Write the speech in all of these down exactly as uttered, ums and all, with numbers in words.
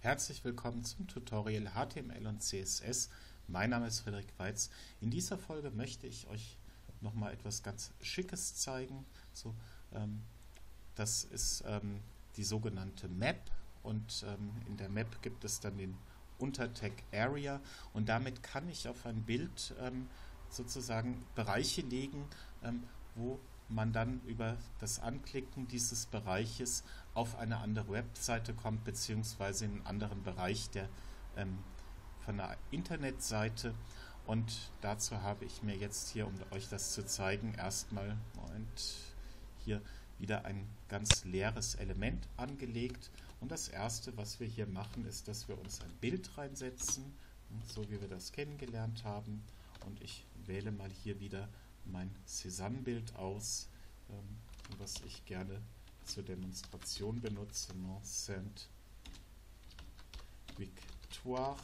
Herzlich willkommen zum Tutorial H T M L und C S S. Mein Name ist Frederik Weitz. In dieser Folge möchte ich euch nochmal etwas ganz Schickes zeigen. So, ähm, das ist ähm, die sogenannte Map und ähm, in der Map gibt es dann den Untertag Area und damit kann ich auf ein Bild ähm, sozusagen Bereiche legen, ähm, wo man dann über das Anklicken dieses Bereiches auf eine andere Webseite kommt, beziehungsweise in einen anderen Bereich der, ähm, von der Internetseite. Und dazu habe ich mir jetzt hier, um euch das zu zeigen, erstmal Moment, hier wieder ein ganz leeres Element angelegt. Und das erste, was wir hier machen, ist, dass wir uns ein Bild reinsetzen, so wie wir das kennengelernt haben. Und ich wähle mal hier wieder mein Cézanne-Bild aus, ähm, was ich gerne zur Demonstration benutze, Saint Victoire.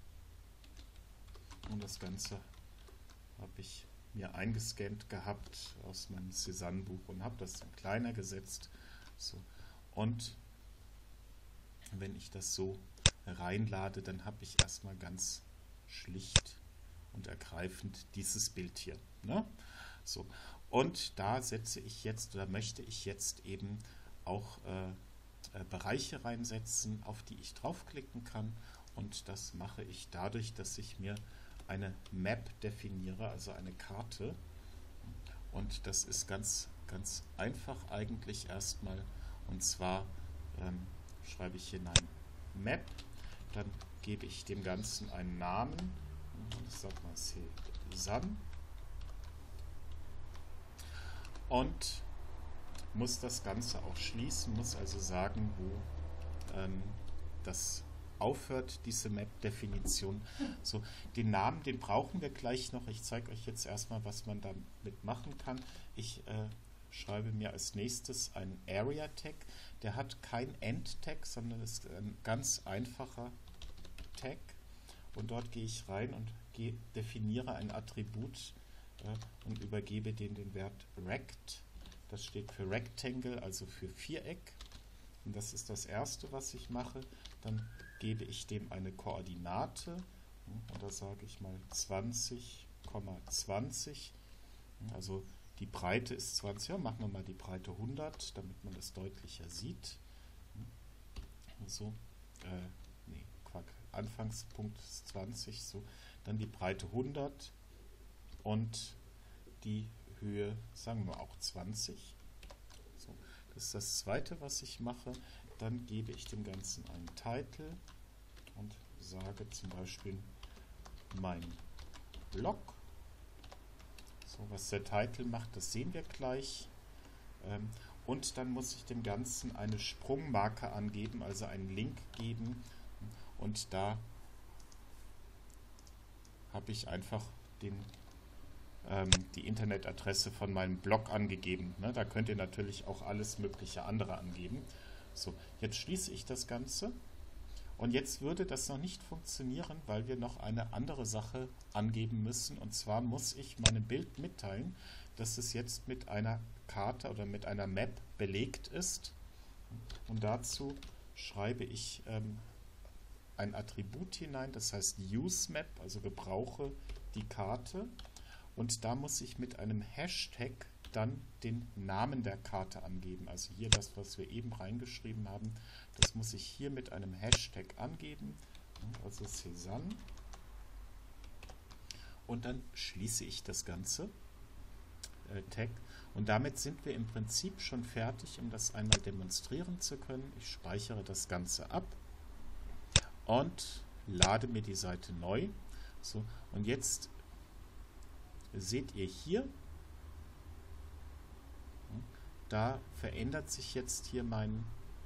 Und das Ganze habe ich mir eingescannt gehabt aus meinem Cézanne-Buch und habe das dann kleiner gesetzt. So. Und wenn ich das so reinlade, dann habe ich erstmal ganz schlicht und ergreifend dieses Bild hier. Ne? So. Und da setze ich jetzt oder möchte ich jetzt eben auch äh, äh, Bereiche reinsetzen, auf die ich draufklicken kann. Und das mache ich dadurch, dass ich mir eine Map definiere, also eine Karte. Und das ist ganz, ganz einfach eigentlich erstmal. Und zwar ähm, schreibe ich hinein Map, dann gebe ich dem Ganzen einen Namen. Ich sage mal Cézanne. Und muss das Ganze auch schließen, muss also sagen, wo ähm, das aufhört, diese Map-Definition. So, den Namen, den brauchen wir gleich noch. Ich zeige euch jetzt erstmal, was man damit machen kann. Ich äh, schreibe mir als nächstes einen Area-Tag. Der hat kein End-Tag, sondern ist ein ganz einfacher Tag. Und dort gehe ich rein und gehe, definiere ein Attribut äh, und übergebe dem den Wert Rect. Das steht für Rectangle, also für Viereck. Und das ist das erste, was ich mache. Dann gebe ich dem eine Koordinate. Und da sage ich mal zwanzig Komma zwanzig. Also die Breite ist zwanzig. Ja, machen wir mal die Breite hundert, damit man das deutlicher sieht. So, äh, nee, Quack. Anfangspunkt ist zwanzig. So, dann die Breite hundert und die Höhe, sagen wir auch zwanzig. So, das ist das zweite, was ich mache. Dann gebe ich dem Ganzen einen Titel und sage zum Beispiel mein Blog. So, was der Titel macht, das sehen wir gleich. Ähm, und dann muss ich dem Ganzen eine Sprungmarke angeben, also einen Link geben. Und da habe ich einfach den die Internetadresse von meinem Blog angegeben. Ne? Da könnt ihr natürlich auch alles mögliche andere angeben. So, jetzt schließe ich das Ganze und jetzt würde das noch nicht funktionieren, weil wir noch eine andere Sache angeben müssen, und zwar muss ich meinem Bild mitteilen, dass es jetzt mit einer Karte oder mit einer Map belegt ist, und dazu schreibe ich ähm, ein Attribut hinein, das heißt useMap, also gebrauche die Karte. Und da muss ich mit einem Hashtag dann den Namen der Karte angeben. Also hier das, was wir eben reingeschrieben haben, das muss ich hier mit einem Hashtag angeben. Also Cézanne. Und dann schließe ich das Ganze. Äh, Tag. Und damit sind wir im Prinzip schon fertig, um das einmal demonstrieren zu können. Ich speichere das Ganze ab und lade mir die Seite neu. So, und jetzt seht ihr hier, da verändert sich jetzt hier mein,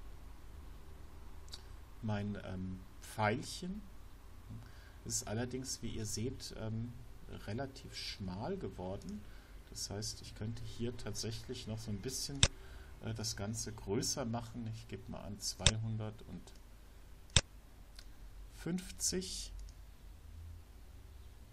mein ähm, Pfeilchen. Es ist allerdings, wie ihr seht, ähm, relativ schmal geworden. Das heißt, ich könnte hier tatsächlich noch so ein bisschen äh, das Ganze größer machen. Ich gebe mal an zweihundertfünfzig.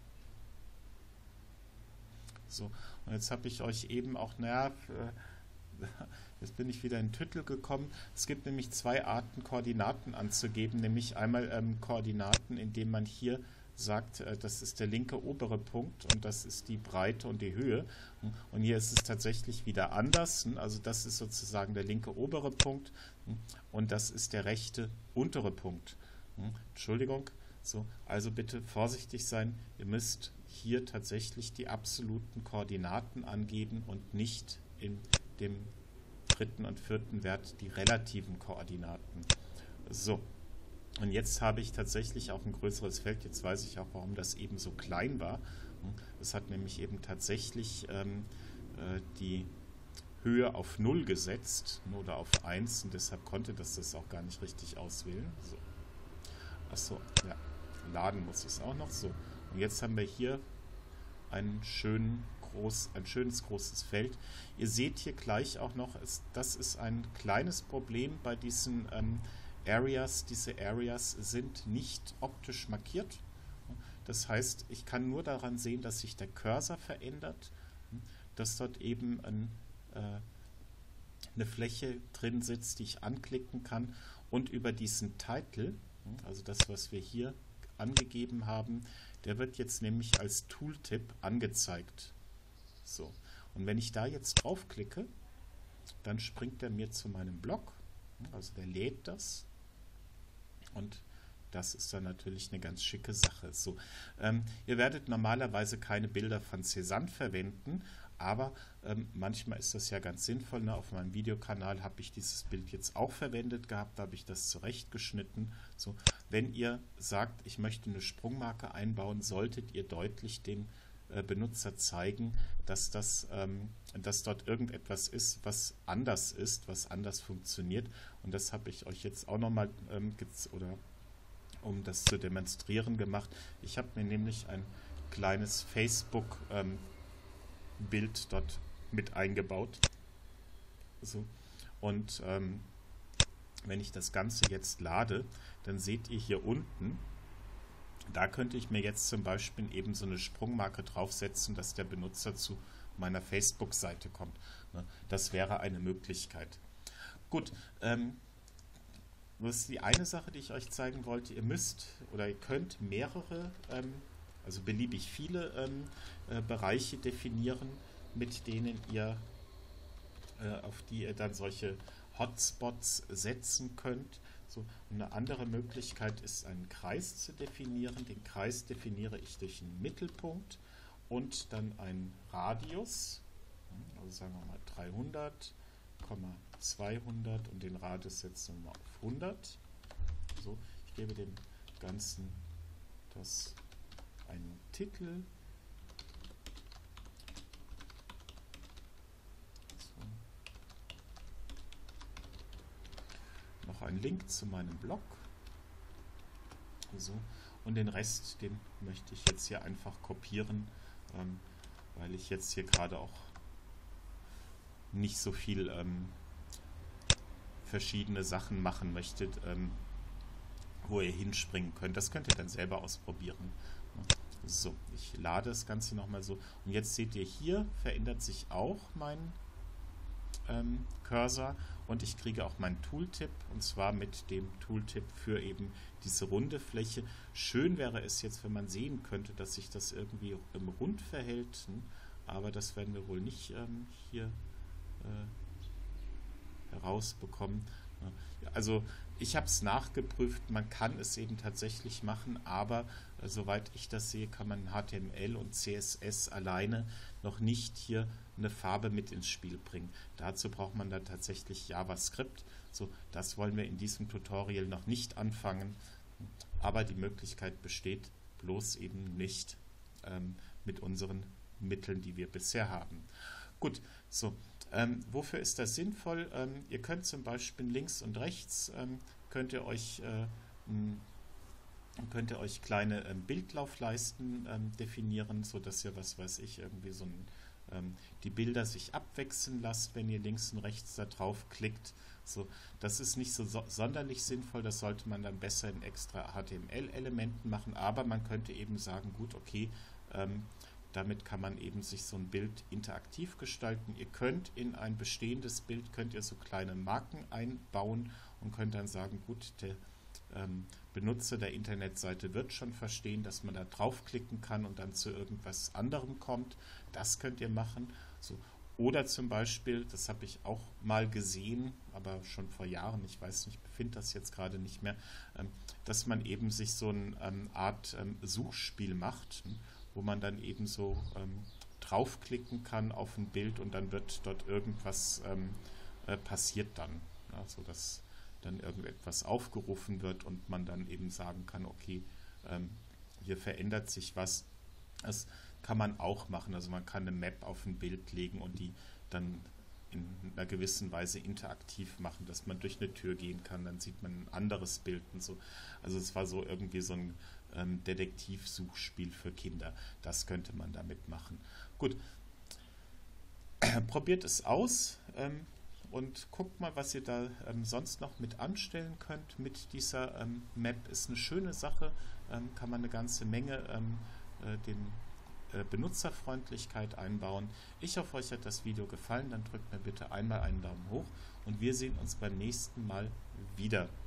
So, und jetzt habe ich euch eben auch, naja, jetzt bin ich wieder in Tüttel gekommen. Es gibt nämlich zwei Arten, Koordinaten anzugeben, nämlich einmal ähm, Koordinaten, indem man hier sagt, äh, das ist der linke obere Punkt und das ist die Breite und die Höhe. Und hier ist es tatsächlich wieder anders. Also das ist sozusagen der linke obere Punkt und das ist der rechte untere Punkt. Entschuldigung. So, also bitte vorsichtig sein. Ihr müsst hier tatsächlich die absoluten Koordinaten angeben und nicht in dem dritten und vierten Wert die relativen Koordinaten. So, und jetzt habe ich tatsächlich auch ein größeres Feld. Jetzt weiß ich auch, warum das eben so klein war. Es hat nämlich eben tatsächlich ähm, äh, die Höhe auf null gesetzt oder auf eins und deshalb konnte das das auch gar nicht richtig auswählen. So. Achso, ja, laden muss ich es auch noch. So, und jetzt haben wir hier einen schönen groß, ein schönes großes Feld. Ihr seht hier gleich auch noch, ist, das ist ein kleines Problem bei diesen ähm, Areas. Diese Areas sind nicht optisch markiert. Das heißt, ich kann nur daran sehen, dass sich der Cursor verändert, dass dort eben ein, äh, eine Fläche drin sitzt, die ich anklicken kann und über diesen Title, also das, was wir hier angegeben haben, der wird jetzt nämlich als Tooltip angezeigt. So. Und wenn ich da jetzt draufklicke, dann springt er mir zu meinem Blog, also der lädt das und das ist dann natürlich eine ganz schicke Sache. So, ähm, ihr werdet normalerweise keine Bilder von Cézanne verwenden, aber ähm, manchmal ist das ja ganz sinnvoll. Ne? Auf meinem Videokanal habe ich dieses Bild jetzt auch verwendet gehabt, da habe ich das zurechtgeschnitten. So, wenn ihr sagt, ich möchte eine Sprungmarke einbauen, solltet ihr deutlich dem äh, Benutzer zeigen, dass, das, ähm, dass dort irgendetwas ist, was anders ist, was anders funktioniert. Und das habe ich euch jetzt auch nochmal ähm, oder um das zu demonstrieren gemacht. Ich habe mir nämlich ein kleines Facebook ähm, Bild dort mit eingebaut. So. Und ähm, wenn ich das Ganze jetzt lade, dann seht ihr hier unten, da könnte ich mir jetzt zum Beispiel eben so eine Sprungmarke draufsetzen, dass der Benutzer zu meiner Facebook-Seite kommt. Das wäre eine Möglichkeit. Gut, ähm, das ist die eine Sache, die ich euch zeigen wollte. Ihr müsst oder ihr könnt mehrere, ähm, also beliebig viele ähm, äh, Bereiche definieren, mit denen ihr, äh, auf die ihr dann solche Hotspots setzen könnt. So, und eine andere Möglichkeit ist, einen Kreis zu definieren. Den Kreis definiere ich durch einen Mittelpunkt und dann einen Radius, also sagen wir mal dreihundert, zweihundert und den Radius setzen wir mal auf hundert. So, ich gebe dem Ganzen das einen Titel. So. Noch einen Link zu meinem Blog. So. Und den Rest, den möchte ich jetzt hier einfach kopieren, ähm, weil ich jetzt hier gerade auch nicht so viel ähm, verschiedene Sachen machen möchtet, ähm, wo ihr hinspringen könnt. Das könnt ihr dann selber ausprobieren. So, ich lade das Ganze nochmal so. Und jetzt seht ihr, hier verändert sich auch mein ähm, Cursor und ich kriege auch meinen Tooltip, und zwar mit dem Tooltip für eben diese runde Fläche. Schön wäre es jetzt, wenn man sehen könnte, dass sich das irgendwie im Rund verhält, hm? Aber das werden wir wohl nicht ähm, hier herausbekommen. Also ich habe es nachgeprüft, man kann es eben tatsächlich machen, aber äh, soweit ich das sehe, kann man H T M L und C S S alleine noch nicht hier eine Farbe mit ins Spiel bringen. Dazu braucht man dann tatsächlich JavaScript. So, das wollen wir in diesem Tutorial noch nicht anfangen, aber die Möglichkeit besteht, bloß eben nicht ähm, mit unseren Mitteln, die wir bisher haben. Gut, so. Ähm, wofür ist das sinnvoll? Ähm, ihr könnt zum Beispiel links und rechts ähm, könnt ihr euch äh, m, könnt ihr euch kleine ähm, Bildlaufleisten ähm, definieren, so dass ihr, was weiß ich, irgendwie so ein, ähm, die Bilder sich abwechseln lasst, wenn ihr links und rechts da drauf klickt. So, das ist nicht so, so sonderlich sinnvoll, das sollte man dann besser in extra H T M L-Elementen machen, aber man könnte eben sagen, gut, okay, ähm, damit kann man eben sich so ein Bild interaktiv gestalten. Ihr könnt in ein bestehendes Bild, könnt ihr so kleine Marken einbauen und könnt dann sagen, gut, der ähm, Benutzer der Internetseite wird schon verstehen, dass man da draufklicken kann und dann zu irgendwas anderem kommt. Das könnt ihr machen. So. Oder zum Beispiel, das habe ich auch mal gesehen, aber schon vor Jahren, ich weiß nicht, finde das jetzt gerade nicht mehr, ähm, dass man eben sich so eine ähm, Art ähm, Suchspiel macht, ne, wo man dann eben so ähm, draufklicken kann auf ein Bild und dann wird dort irgendwas ähm, äh, passiert dann. Ja, so dass dann irgendetwas aufgerufen wird und man dann eben sagen kann, okay, ähm, hier verändert sich was. Das kann man auch machen. Also man kann eine Map auf ein Bild legen und die dann in einer gewissen Weise interaktiv machen, dass man durch eine Tür gehen kann, dann sieht man ein anderes Bild und so. Also es war so irgendwie so ein ähm, Detektivsuchspiel für Kinder. Das könnte man damit machen. Gut, probiert es aus. Ähm, Und guckt mal, was ihr da ähm, sonst noch mit anstellen könnt mit dieser ähm, Map. Ist eine schöne Sache, ähm, kann man eine ganze Menge ähm, äh, den äh, Benutzerfreundlichkeit einbauen. Ich hoffe, euch hat das Video gefallen. Dann drückt mir bitte einmal einen Daumen hoch und wir sehen uns beim nächsten Mal wieder.